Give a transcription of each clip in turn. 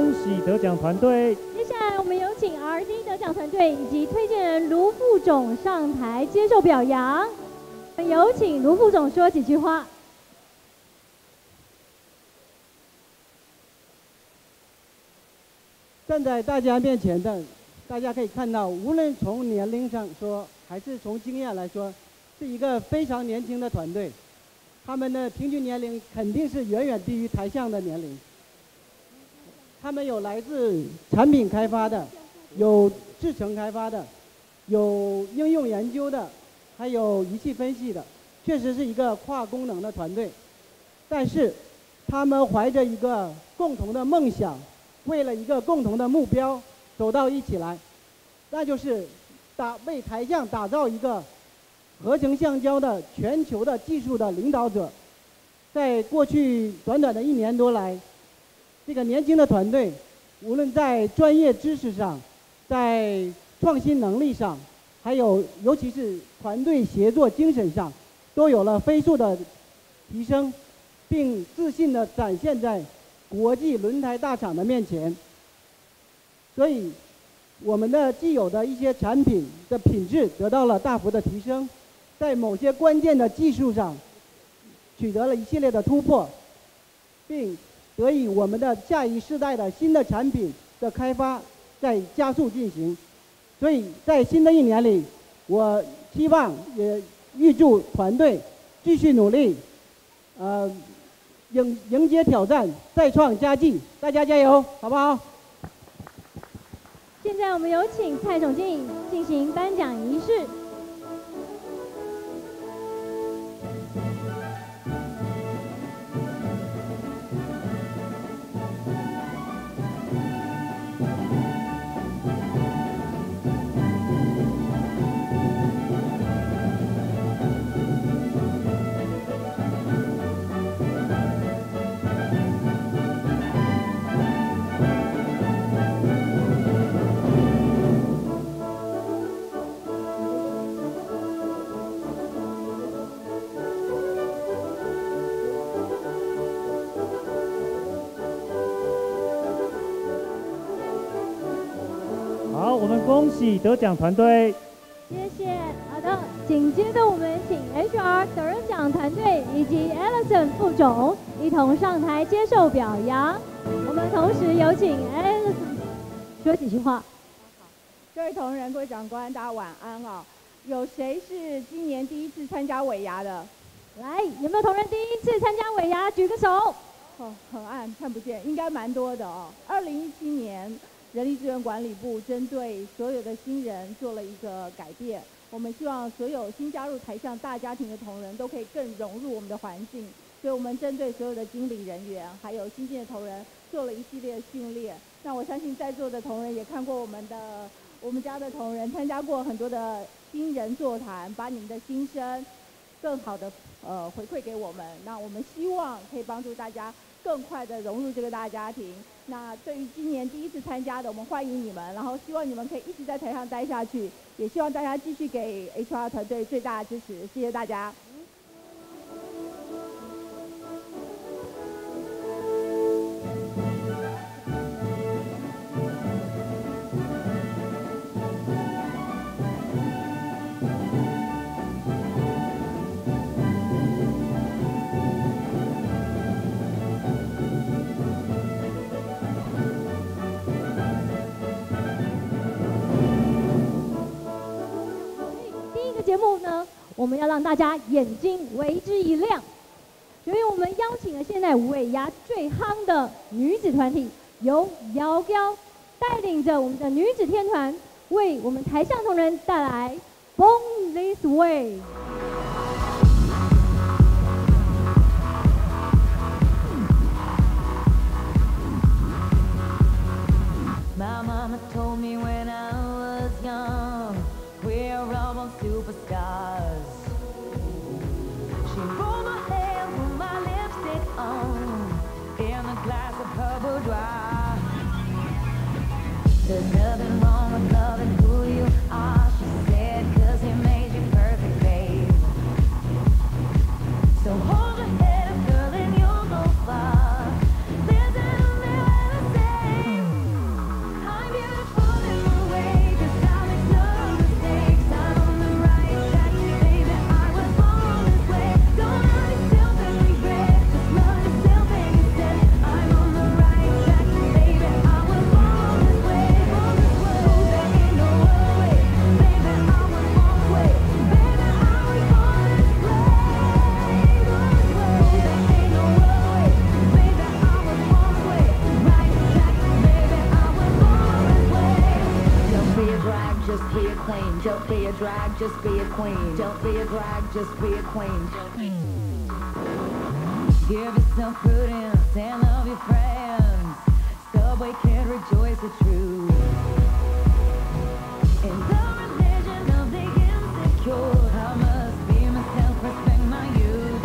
恭喜得奖团队。 接下来我们有请 RD 得奖团队以及推荐人卢副总上台接受表扬。我们有请卢副总说几句话。 站在大家面前的，大家可以看到，无论从年龄上说，还是从经验来说，是一个非常年轻的团队。他们的平均年龄肯定是远远低于台下的年龄。他们有来自产品开发的，有制程开发的，有应用研究的，还有仪器分析的，确实是一个跨功能的团队。但是，他们怀着一个共同的梦想，为了一个共同的目标走到一起来，那就是为台象打造一个合成橡胶的全球的技术的领导者。在过去短短的1年多来，这个年轻的团队，无论在专业知识上，在创新能力上，还有尤其是团队协作精神上，都有了飞速的提升，并自信地展现在国际轮胎大厂的面前。所以，我们的既有的一些产品的品质得到了大幅的提升，在某些关键的技术上取得了一系列的突破，并得以我们的下一世代的新的产品的开发在加速进行。所以在新的1年里，我希望也预祝团队继续努力，迎接挑战，再创佳绩，大家加油，好不好？ 现在我们有请蔡总经理进行颁奖仪式。 好，我们恭喜得奖团队。 谢谢。好的，紧接着我们请 HR 得人奖团队以及 Allison 副总一同上台接受表扬。我们同时有请 Allison 说几句话。 各位同仁、各位长官，大家晚安啊！有谁是今年第一次参加尾牙的？ 来，有没有同仁第一次参加尾牙？举个手。 哦，很暗，看不见，应该蛮多的哦。2017年，人力资源管理部针对所有的新人做了一个改变。我们希望所有新加入台象大家庭的同仁都可以更融入我们的环境，所以我们针对所有的经理人员还有新进的同仁做了一系列的训练。那我相信在座的同仁也看过我们家的同仁参加过很多的新人座谈，把你们的心声更好的回馈给我们。那我们希望可以帮助大家更快的融入这个大家庭。那对于今年第一次参加的，我们欢迎你们，然后希望你们可以一直在台上待下去，也希望大家继续给 HR 团队最大的支持。谢谢大家。 节目呢，我们要让大家眼睛为之一亮，所以我们邀请了现在尾牙最夯的女子团体，由瑶瑶带领着我们的女子天团，为我们台上同仁带来《Born This Way》。 My mama told me when I was young, we're all born superstars. She rolled my hair, put my lipstick on, in a glass of her boudoir. There's nothing wrong with loving who you are, she said, 'cause he made you perfect, babe. So hold your head up, girl, and you'll go far. Listen to me when I say just be a queen. Don't be a drag, just be a queen. Don't be a drag, just be a queen. Give yourself prudence and love your friends. Subway can rejoice the truth. In the religion of the insecure, I must be myself, respect my youth.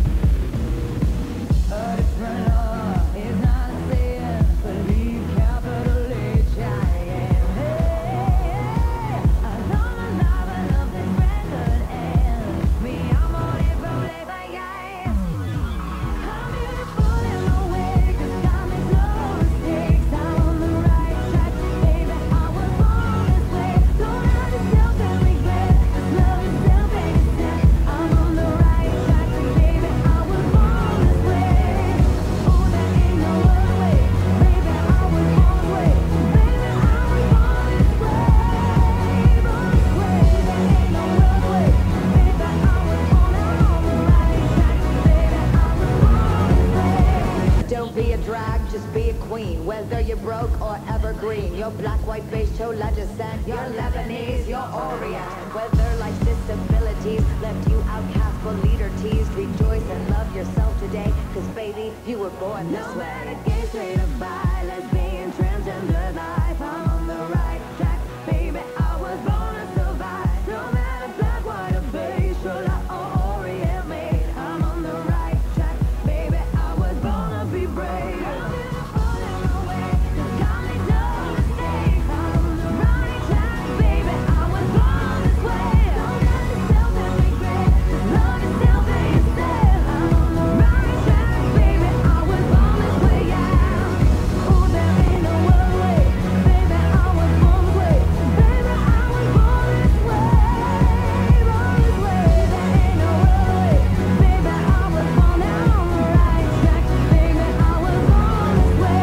A different law is not a sin. Believe capital H-I-M. Hey, I love my life, I love this record, and me, I'm on it from late by yeah. I'm beautiful in my way, 'cause God makes no mistakes. I'm on the right track, baby, I was born this way. Don't hurt yourself and regret, 'cause love yourself ain't a sin. I'm on the right track, baby, I was born this way. Oh, there ain't no other way, baby, I was born this way. Baby, I was born this way, born this way. There ain't no other way, baby, I was born on the right track, baby, I was born this way. Don't be a drag, just be a queen. Whether you're broke or evergreen, you're black, white, beige, chola descent, you're Lebanese, you're Orient. Whether life's disabilities left you outcast but leader teased, rejoice and love yourself today, 'cause baby, you were born this way. No matter gay, straight or bi, lesbian, transgender life, I'm on the right track, baby, I was born to survive. No matter black, white or beige, chola or Orient made, I'm on the right track, baby, I was born to be brave. I'm beautiful in my way, 'cause God made no mistakes. I'm on the right track, baby, I was born this way. Don't hurt yourself and regret, 'cause love yourself and yourself. I'm on the right track, baby, I was born this way, yeah. Oh, there ain't no other way, baby, I was born this way. Baby, I was born this way, born this way. There ain't no other way, baby, I was born on the right track, baby, I was born this way.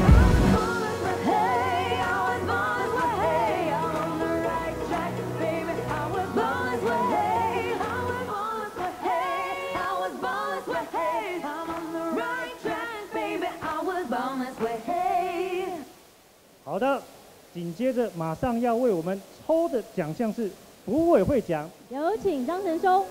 Hey, I was born this way, hey, I'm on the right track, baby, I was born this way, hey, I was born this way, hey, I was born this way, hey, I'm on the right track, baby, I was born this way, hey. 好的，紧接着马上要为我们抽的奖项是福委会奖。 有请张成收。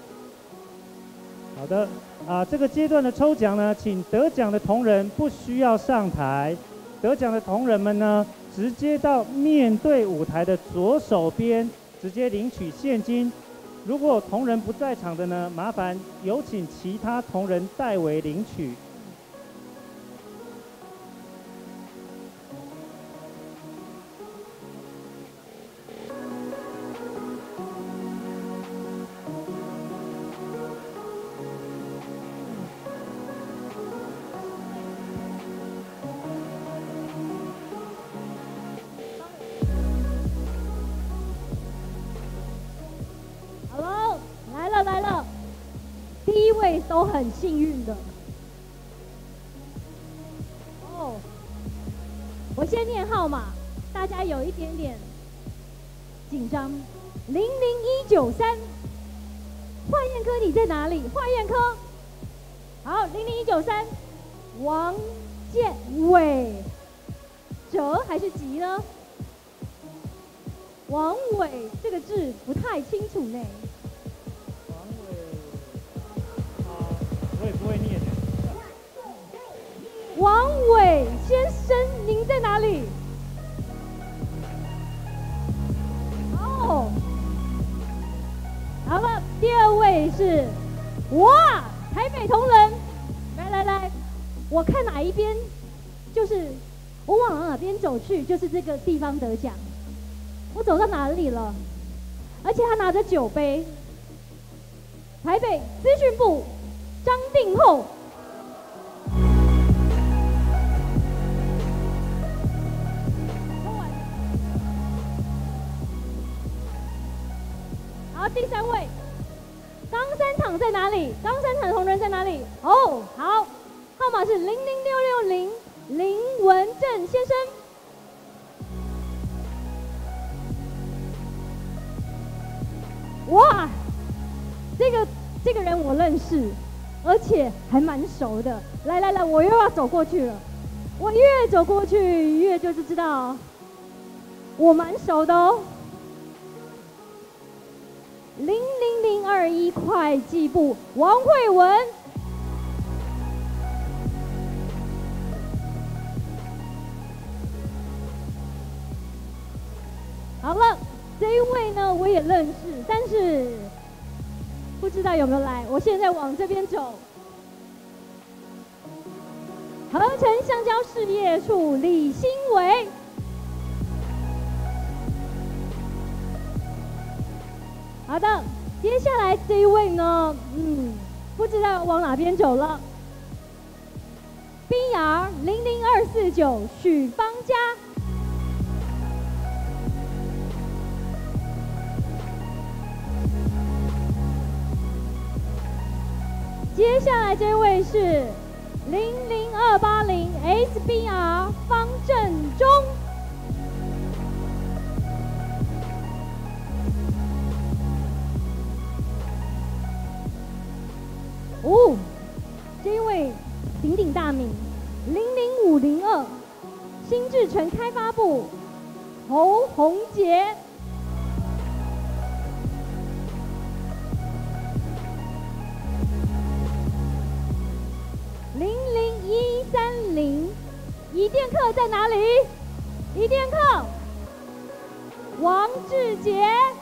好的，这个阶段的抽奖呢，请得奖的同仁不需要上台，得奖的同仁们呢，直接到面对舞台的左手边，直接领取现金。如果同仁不在场的呢，麻烦有请其他同仁代为领取。 好喽，来了来了，第一位都很幸运的。哦，我先念号码，大家有一点点紧张。00193，化验科你在哪里？化验科。好，00193，王建伟，哲还是吉呢？王伟这个字不太清楚呢。 王伟，我也不会念。 王伟先生，您在哪里？哦，好了，第二位是，哇，台北同仁，来，我看哪一边，就是我往哪边走去，就是这个地方得奖。我走到哪里了？而且他拿着酒杯。台北资讯部张定厚。好，第三位，冈山场在哪里？冈山场同仁在哪里？哦，好，号码是00660，林文正先生。哇，这个人我认识，而且还蛮熟的。来，我又要走过去了。我越走过去，越就是知道我蛮熟的哦。 00021会计部王慧文。好了，这一位呢我也认识，但是不知道有没有来。我现在往这边走。合成橡胶事业处李新伟。好的，接下来这一位呢，不知道往哪边走了。BR 00249许芳佳。接下来这位是00280 SBR 方正中。哦，这一位鼎鼎大名00502新智城开发部侯宏杰。00130移电客在哪里？移电客王志杰。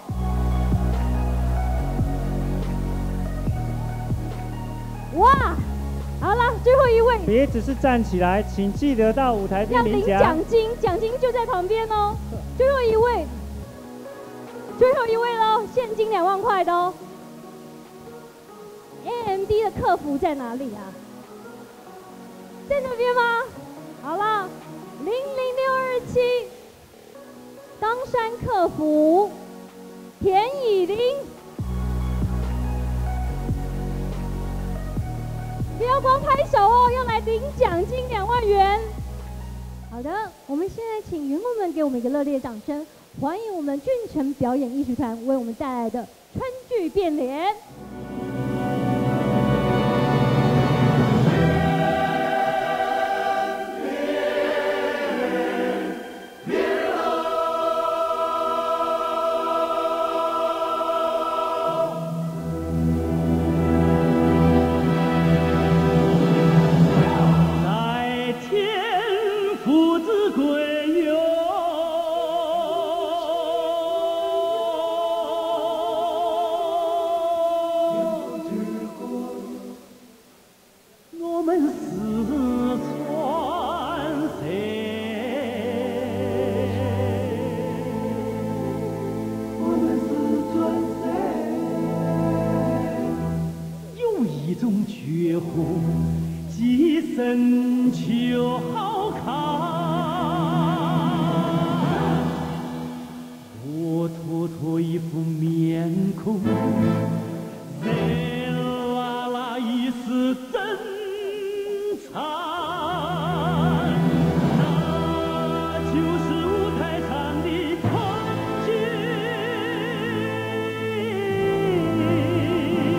哇，好了，最后一位。 别只是站起来，请记得到舞台边要领奖金，奖金就在旁边哦。最后一位，最后一位喽，现金2万块的哦。AMD 的客服在哪里啊？在那边吗？好了，00627当山客服田以琳。不要光拍手哦，要来领奖金2万元。好的，我们现在请员工们给我们一个热烈掌声，欢迎我们俊成表演艺术团为我们带来的川剧变脸。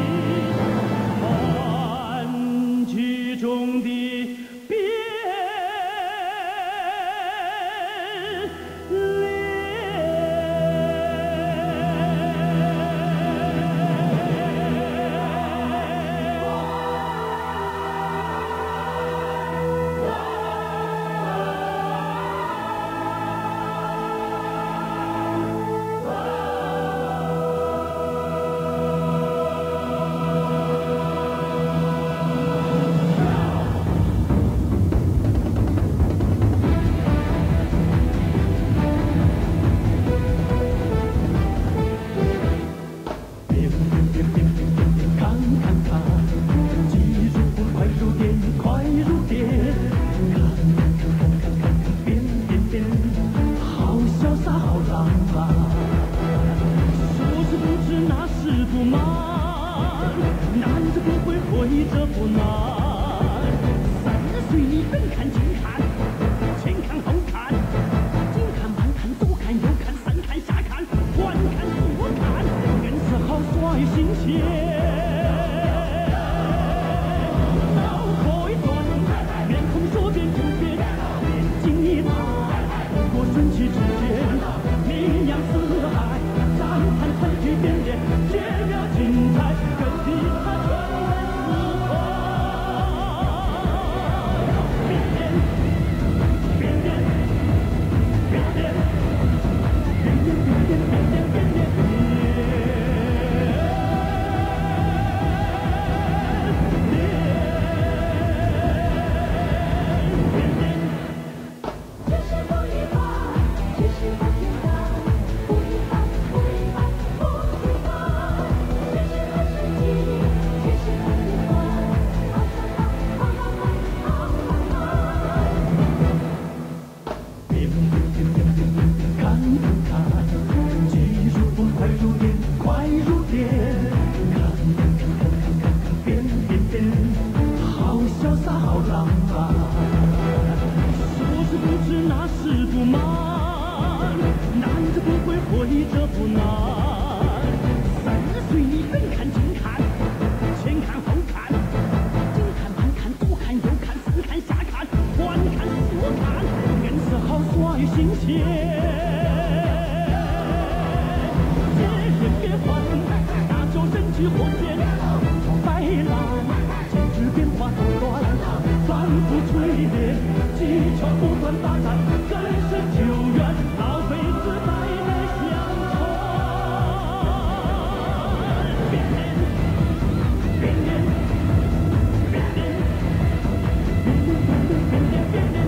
中的变着不会，活着不难。30岁你远看近看，前看后看，近看慢看左看右看，上看下看，环看四看，硬是好耍于新鲜。别换，那就人去火箭，白蓝，简直变化多端，反复锤炼，技巧不断发展，更是久远，老辈子代代相传。变脸，变脸，变脸，变脸，变脸，变脸，变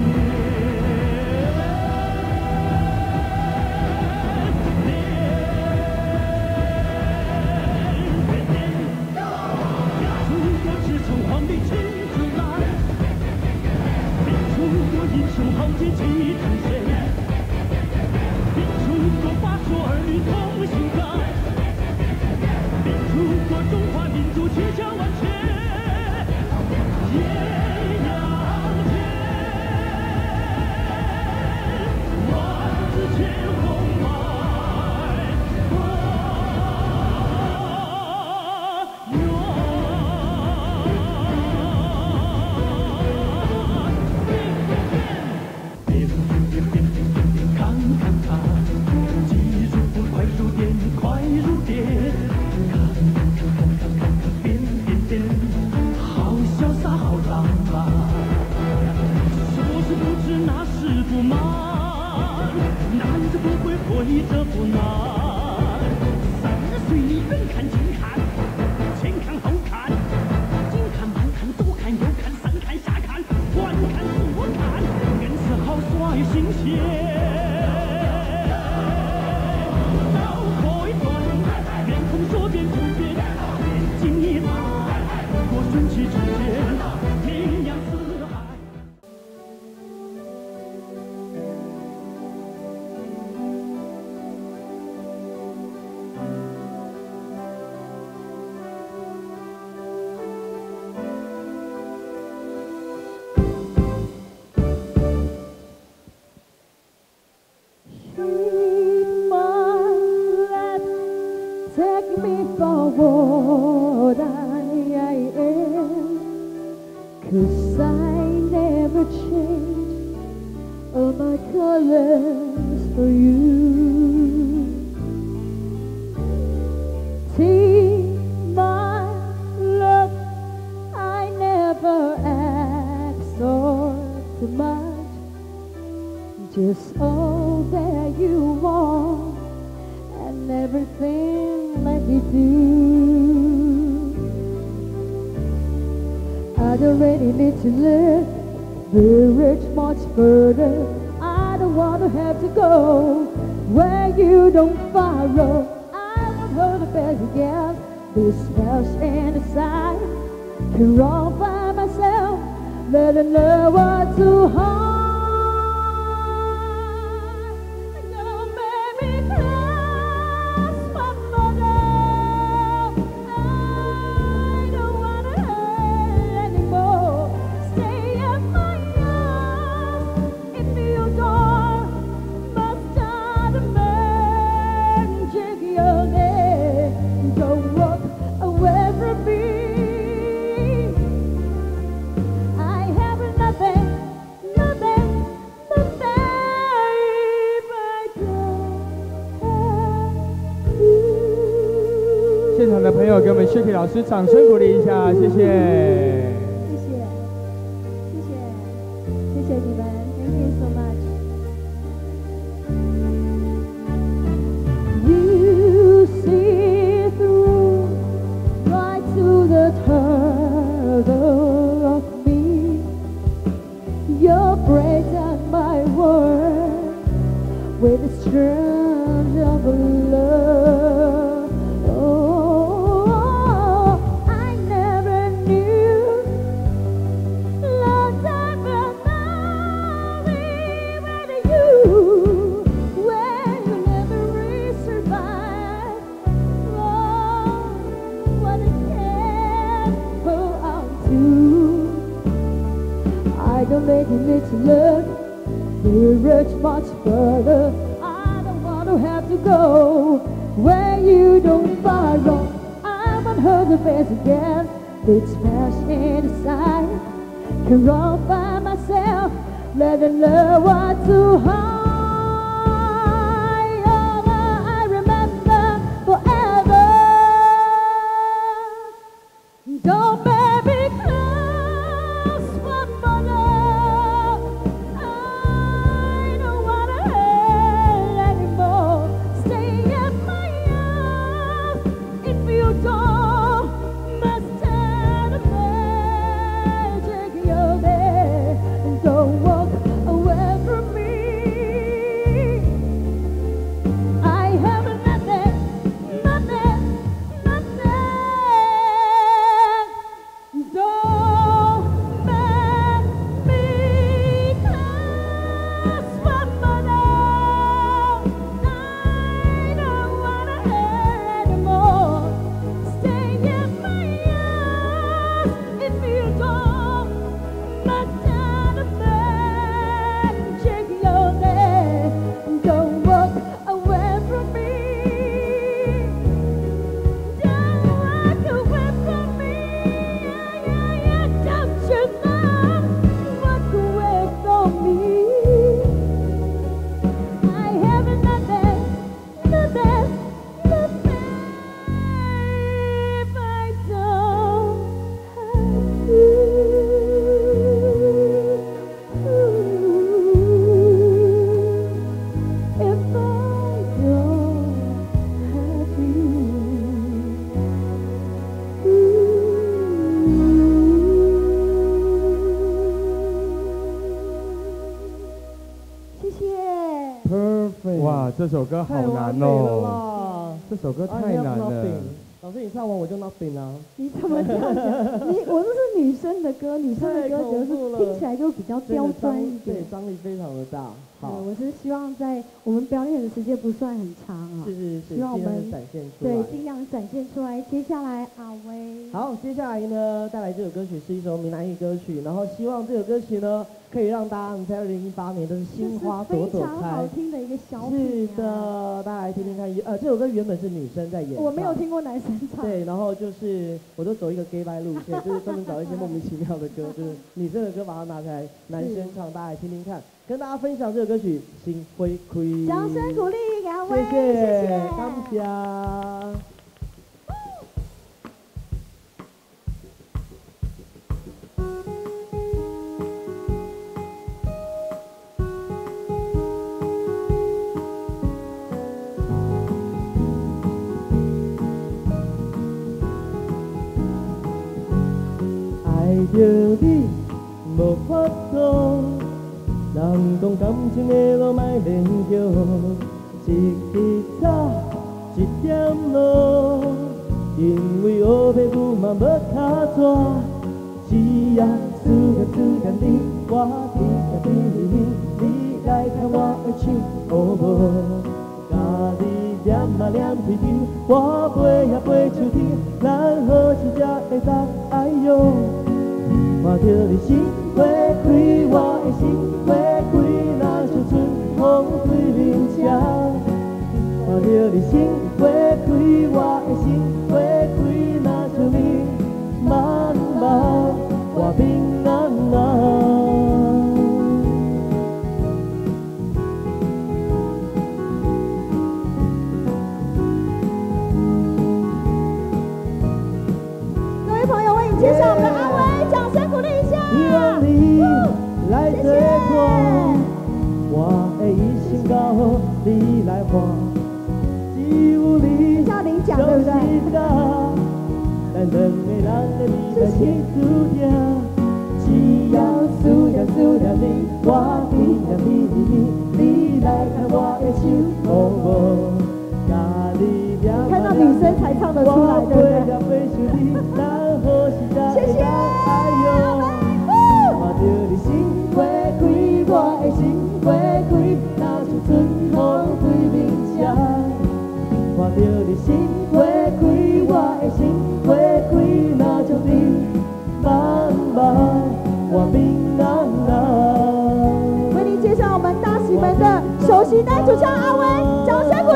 英雄豪杰气腾现，变出过八国儿女同心肝，变出过中华民族气象万千，艳阳天，万紫千红百花活着不难，30岁你远看近看，前看后看，近看慢看左看右看，上看下看，环看四看，硬是好耍于新鲜。脑壳一转，面孔说变就变，眼睛一眨，我顺其自然，名扬四海。 Take me for what I am, 'cause I never change all my colors for you. Take my love, I never ask for too much, just all that you want and everything that you do. I don't really need to live very rich much further. I don't want to have to go where you don't follow. I won't hold the best again. This house and the side can run by myself. Let her know what to hold. 现场的朋友给我们 Shiki 老师掌声鼓励一下，谢谢。 谢谢，谢谢，谢谢你们 ，Thank you so much. You see through right to the heart of me. You break down my world with the strength of love. I don't really need to look very rich much further. I don't want wanna have to go where you don't follow. I want her to face again. It's passion aside. Can run by myself, letting love was too high. Oh, I remember forever. Don't baby close one more. I don't wanna hurt anymore. Stay in my arms if you don't. Must stand a magic you're there. Don't walk away from me. I have nothing, nothing, nothing. Don't make me close one more now. I don't wanna hurt anymore. Stay in my arms if you don't. My time to magic you're there. Don't walk away from me. Don't walk away from me. Don't you know? Walk away from me. I have nothing, nothing, nothing if I don't have you. If I don't have you. 谢谢。 Perfect。哇，这首歌好难哦，这首歌太难了。 老师，你唱完我就 nothing 啊！ 你怎么这样讲？我这是女生的歌，女生的歌就是听起来就比较刁钻一点， 对，张力非常的大。好， 我是希望在我们表演的时间不算很长啊， 是， 希望我们展现出来， 对，尽量展现出来。接下来阿威， 好，接下来呢，带来这首歌曲是一首闽南语歌曲，然后希望这首歌曲呢，可以让大家在2018年都是心花朵朵开， 非常好听的一个小品。 是的，大家来听听看。这首歌原本是女生在演唱， 我没有听过男生唱。 对，然后就是我都走一个 gay bye 路线，就是专门找一些莫名其妙的歌，就是女生的歌把它拿起来，男生唱，大家来听听看，跟大家分享这首歌曲《心花开》。 掌声鼓励阿威， 谢谢，感谢。爱着你无法度，人讲感情的路莫勉强，一日走一点路，因为黑白牛嘛要脚蛇，只要思念你，我天天你来牵我的手，好无？家己念嘛念开天，我飞也飞出天，咱好时才会当哎哟。看着你心花开，我的心花开，若像春风对面车。看着你心花开，我的心花开，若像你茫茫我平安啊。 各位朋友，为你介绍我们的阿威，掌声鼓励一下。 希望你来做伴，我会一心交你来换。只有你像您讲对不对？ 咱两个人的未来是注定，只要思念你，我思念你，你来牵我的手，好无？ 看到女生才唱得出来，对不对？谢谢。 看着你心花开，我的心花开，若像春风对面车。看着你心花开，我的心花开，若像你茫茫我平安啊。 为您介绍我们大喜门的首席男主唱阿威，掌声鼓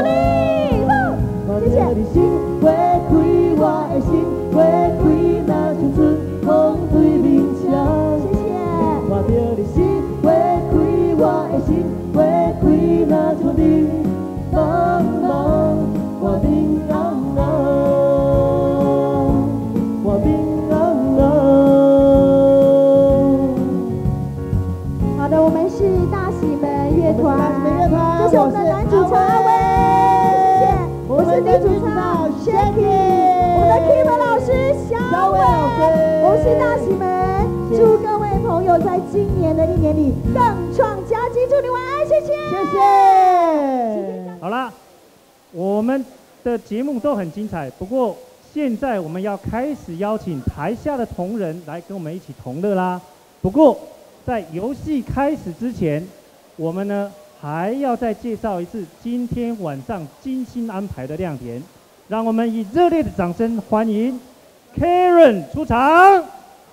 是大喜们，祝各位朋友在今年的一年里更创佳绩，祝你晚安，谢谢，谢谢。 好啦，我们的节目都很精彩，不过现在我们要开始邀请台下的同仁来跟我们一起同乐啦。不过在游戏开始之前，我们呢还要再介绍一次今天晚上精心安排的亮点，让我们以热烈的掌声欢迎 Karen 出场。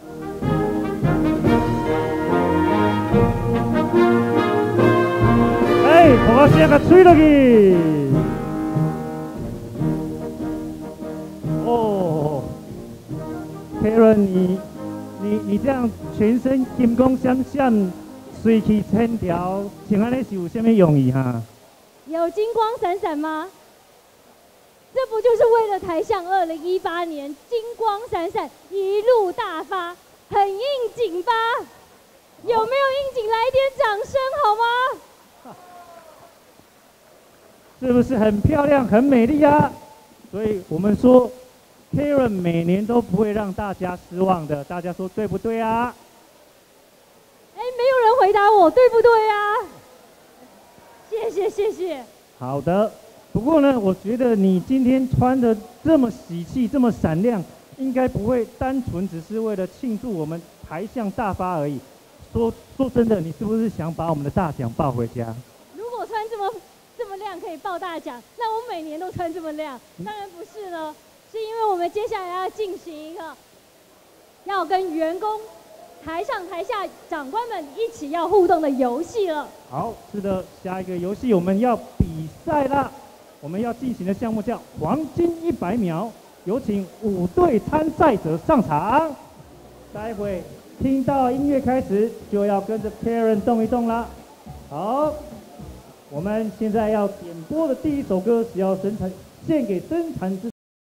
我要先给吹落去。哦 ，Karen， 你这样全身金光闪闪，水气千条，请安尼是有什么用意哈？ 有金光闪闪吗？这不就是为了台向2018年金光闪闪，一路大发，很应景吧？有没有应景？来点掌声好吗？ 是不是很漂亮、很美丽啊？所以我们说 ，Karen 每年都不会让大家失望的，大家说对不对啊？ 哎，没有人回答我，对不对啊？谢谢谢谢。 好的，不过呢，我觉得你今天穿的这么喜气、这么闪亮，应该不会单纯只是为了庆祝我们台向大发而已。说真的，你是不是想把我们的大奖抱回家？ 如果穿这么亮可以抱大奖，那我每年都穿这么亮，当然不是了，是因为我们接下来要进行一个要跟员工台上台下长官们一起要互动的游戏了。 好，是的，下一个游戏我们要比赛啦，我们要进行的项目叫黄金100秒，有请5队参赛者上场。待会听到音乐开始，就要跟着 Karen 动一动啦。好。我们现在要点播的第一首歌是要献给生产之